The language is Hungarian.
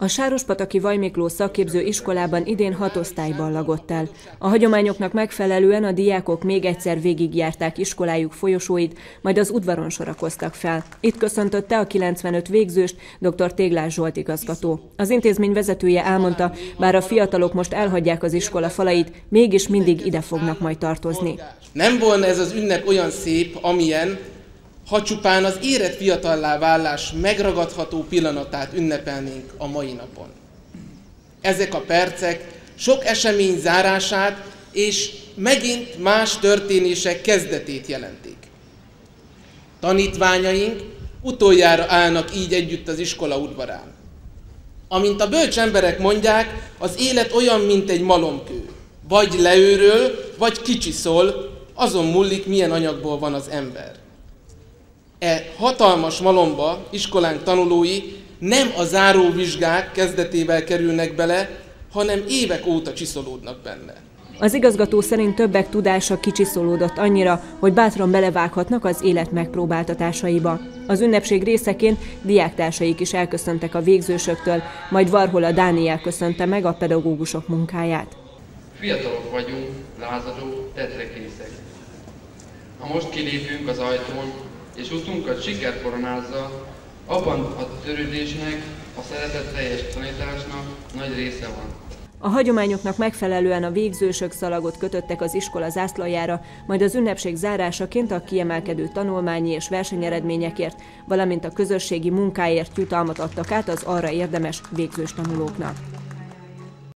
A sárospataki Vajmiklós szakképző iskolában idén 6 osztály ballagott el. A hagyományoknak megfelelően a diákok még egyszer végigjárták iskolájuk folyosóit, majd az udvaron sorakoztak fel. Itt köszöntötte a 95 végzőst dr. Téglás Zsolt igazgató. Az intézmény vezetője elmondta, bár a fiatalok most elhagyják az iskola falait, mégis mindig ide fognak majd tartozni. Nem volna ez az ünnep olyan szép, amilyen, ha csupán az érett fiatallá válás megragadható pillanatát ünnepelnénk a mai napon. Ezek a percek sok esemény zárását és megint más történések kezdetét jelentik. Tanítványaink utoljára állnak így együtt az iskola udvarán. Amint a bölcs emberek mondják, az élet olyan, mint egy malomkő. Vagy leőröl, vagy kicsiszol, azon múlik, milyen anyagból van az ember. E hatalmas malomba iskolánk tanulói nem a záróvizsgák kezdetével kerülnek bele, hanem évek óta csiszolódnak benne. Az igazgató szerint többek tudása kicsiszolódott annyira, hogy bátran belevághatnak az élet megpróbáltatásaiba. Az ünnepség részeként diáktársaik is elköszöntek a végzősöktől, majd Varhola Dániel köszönte meg a pedagógusok munkáját. Fiatalok vagyunk, lázadók, tetrekészek. Ha most kilépünk az ajtón, és utunkat siker koronázza, abban a törődésnek, a szeretetteljes tanításnak nagy része van. A hagyományoknak megfelelően a végzősök szalagot kötöttek az iskola zászlajára, majd az ünnepség zárásaként a kiemelkedő tanulmányi és versenyeredményekért, valamint a közösségi munkáért jutalmat adtak át az arra érdemes végzős tanulóknak.